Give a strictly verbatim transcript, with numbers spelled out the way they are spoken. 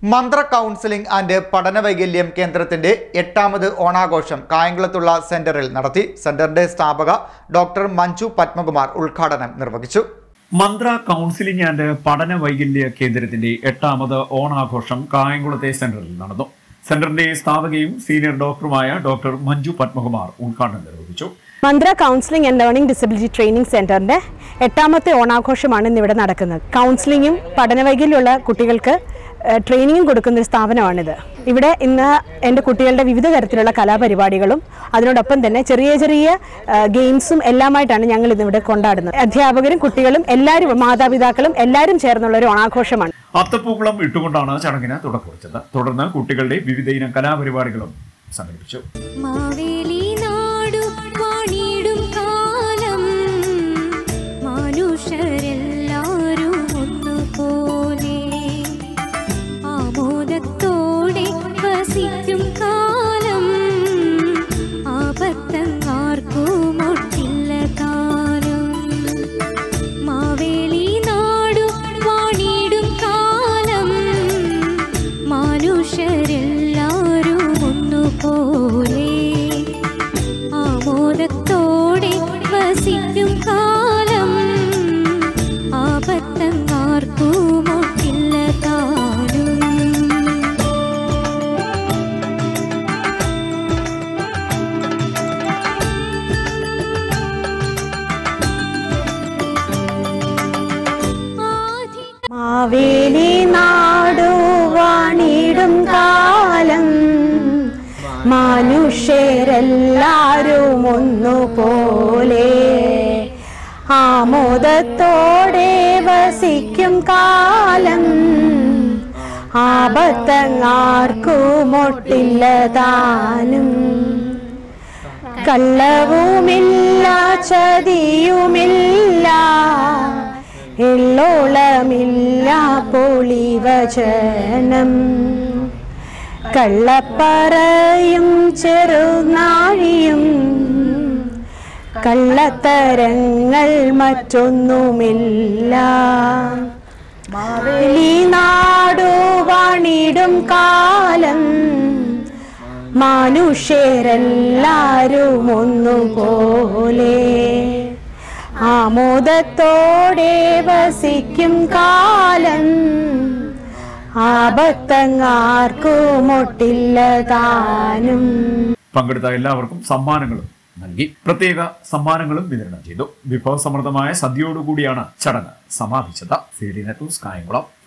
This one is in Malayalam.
മന്ത്ര കൗൺസിലിംഗ് ആൻഡ് പഠനവൈകല്യം കേന്ദ്രത്തിന്റെ എട്ടാമത് ഓണാഘോഷം കായംകുളത്തുള്ള സെന്ററിൽ നടത്തി. സെന്ററിന്റെ സ്ഥാപക ഡോക്ടർ മഞ്ജു പത്മകുമാർ ഉദ്ഘാടനം നിർവഹിച്ചു. മന്ത്ര കൗൺസിലിംഗ് ആൻഡ് പഠനവൈകല്യ കേന്ദ്രത്തിന്റെ എട്ടാമത് ഓണാഘോഷം കായംകുളത്തെ സെന്ററിൽ നടന്നു. സെന്ററിന്റെ സ്ഥാപകയും സീനിയർ ഡോക്ടറുമായ ഡോക്ടർ മഞ്ജു പത്മകുമാർ ഉദ്ഘാടനം നിർവഹിച്ചു. Mantra counselling and learning disability training സെന്ററിന്റെ എട്ടാമത്തെ ഓണാഘോഷമാണ് ഇന്നിവിടെ നടക്കുന്നത്. കൗൺസിലിംഗും പഠനവൈകല്യമുള്ള കുട്ടികൾക്ക് ട്രെയിനിങ്ങും കൊടുക്കുന്ന ഒരു സ്ഥാപനമാണിത്. ഇവിടെ ഇന്ന് എൻ്റെ കുട്ടികളുടെ വിവിധ തരത്തിലുള്ള കലാപരിപാടികളും അതിനോടൊപ്പം തന്നെ ചെറിയ ചെറിയ ഗെയിംസും എല്ലാമായിട്ടാണ് ഞങ്ങൾ ഇന്നിവിടെ കൊണ്ടാടുന്നത്. അധ്യാപകരും കുട്ടികളും എല്ലാവരും മാതാപിതാക്കളും എല്ലാവരും ചേർന്നുള്ള ഒരു ഓണാഘോഷമാണ്. അത്തപ്പൂക്കളം ഇട്ടുകൊണ്ടാണ് ചടങ്ങിന് തുടക്കം കുറിച്ചത്. തുടർന്ന് കുട്ടികളുടെ വിവിധ ഇനം കലാപരിപാടികളും സംഘടിപ്പിച്ചു. മാവേലി നാടുവാണിടും കാലം മനുഷ്യരെല്ലാരും ഒന്നുപോലെ ആമോദത്തോടെ വസിക്കും കാലം ആപത്തങ്ങാർക്കുമൊട്ടില്ല താനും കള്ളവുമില്ല ചതിയുമില്ല എള്ളോളമില്ല പൊളിവചനം കള്ളപ്പറയും ചെറുനാഴിയും കള്ളത്തരങ്ങൾ മറ്റൊന്നുമില്ല. മാവേലി നാടുവാണിടും കാലം മനുഷ്യരെല്ലാരും ഒന്നുപോലെ ആമോദത്തോടെ വസിക്കും കാലം ആപത്തങ്ങാർക്കുമൊട്ടില്ല താനും. പങ്കെടുത്ത എല്ലാവർക്കും സമ്മാനങ്ങളും നൽകി. പ്രത്യേക സമ്മാനങ്ങളും വിതരണം ചെയ്തു. വിഭവസമൃദ്ധമായ സദ്യയോടുകൂടിയാണ് ചടങ്ങ് സമാപിച്ചത്. C D net news Kayamkulam.